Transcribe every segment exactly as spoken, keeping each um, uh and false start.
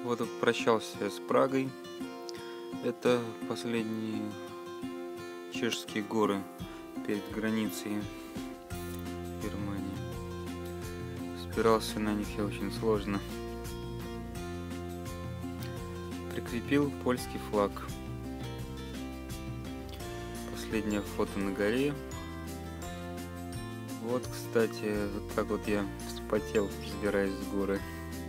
Вот и прощался с Прагой. Это последние чешские горы перед границей Германии. Спирался на них я очень сложно. Прикрепил польский флаг. Последнее фото на горе. Вот, кстати, вот так вот я вспотел, взбираясь с горы.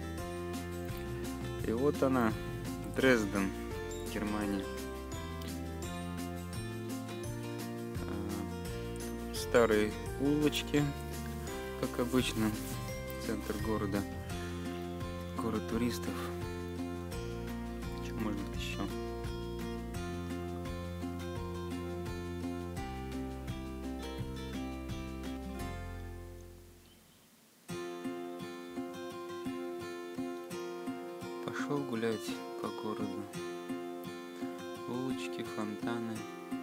И вот она, Дрезден, Германия. Старые улочки, как обычно, центр города, город туристов. Что может быть еще? Пошел гулять по городу. Улочки, фонтаны,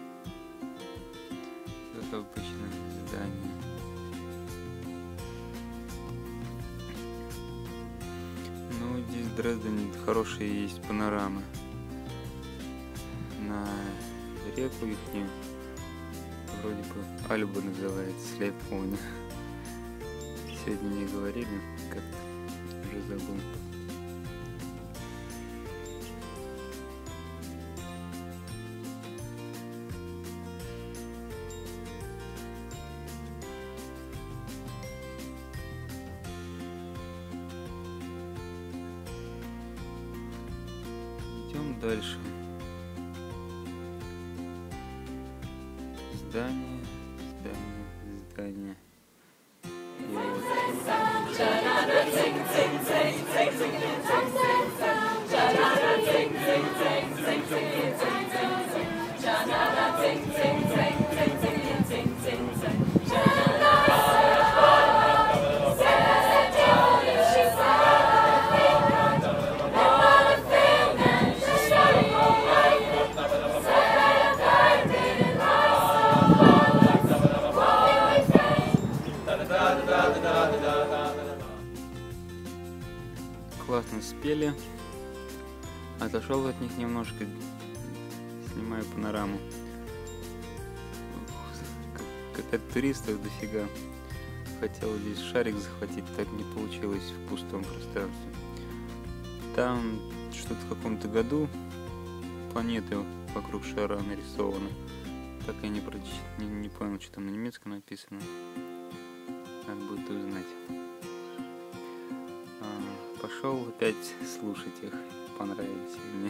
как обычно, здания. Ну, здесь в Дрездене хорошие есть панорамы. На реку ихнюю, вроде бы Альба называется, если я помню. Сегодня мне говорили, как-то уже забыл. Идем дальше. Здание, здание, здание. И вот. Классно спели. Отошел от них немножко, снимаю панораму. Как от туристов дофига. Хотел здесь шарик захватить, так не получилось в пустом пространстве. Там что-то в каком-то году планеты вокруг шара нарисованы. Так я не прочитал, не, не понял, что там на немецком написано. Надо будет узнать. А, пошел опять слушать их. Понравились мне.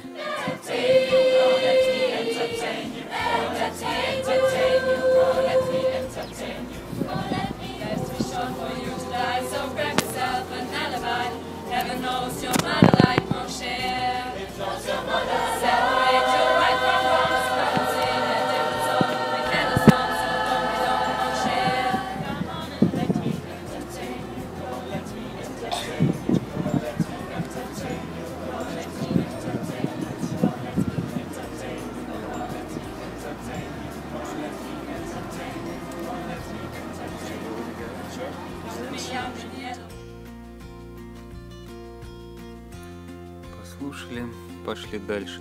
Послушали, пошли дальше.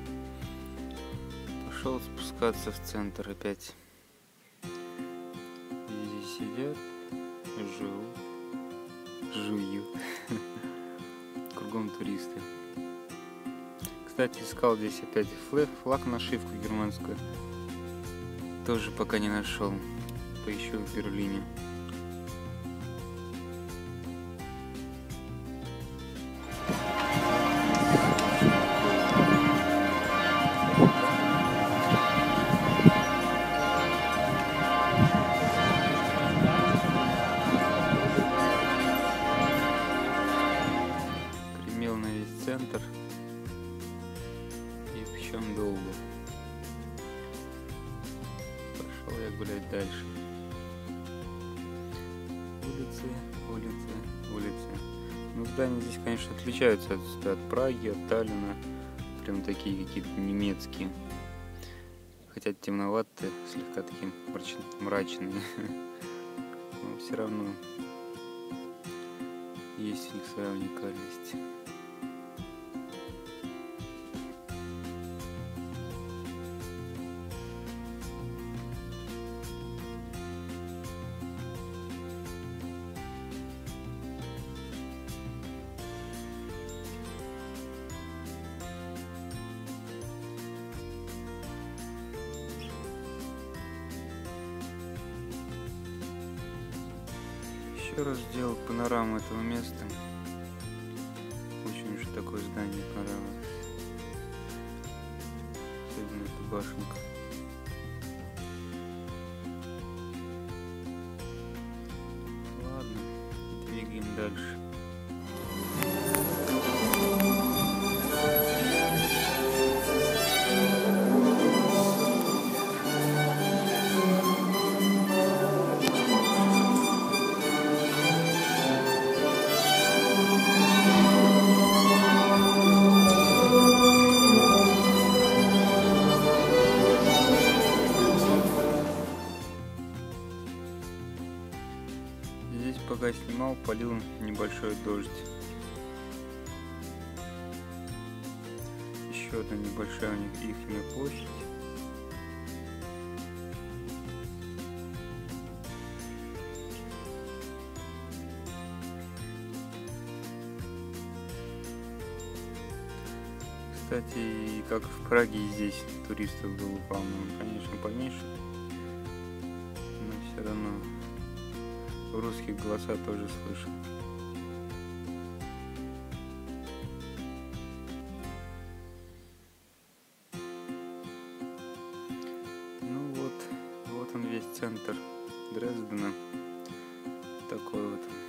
Пошел спускаться в центр опять. Здесь сидят, живут, жуют. Кругом туристы. Кстати, искал здесь опять флаг, флаг нашивку германскую. Тоже пока не нашел. Поищу в Берлине. Гремел на весь центр. И причем долго. Пошел я гулять дальше. Улицы, улицы, улицы. Ну, здания здесь, конечно, отличаются от, от Праги, от Таллина. Прям такие какие-то немецкие. Хотя темноватые, слегка такие мрачные. Но все равно есть у них своя уникальность. Еще раз сделал панораму этого места. Очень уж такое здание понравилось. Особенно эта башенка. Ладно, двигаем дальше. Здесь, пока снимал, полил небольшой дождь. Еще одна небольшая у них ихняя площадь. Кстати, как в Праге, и здесь туристов было полно. Конечно, поменьше, но все равно русские голоса тоже слышал. Ну вот, вот он весь центр Дрездена. Такой вот.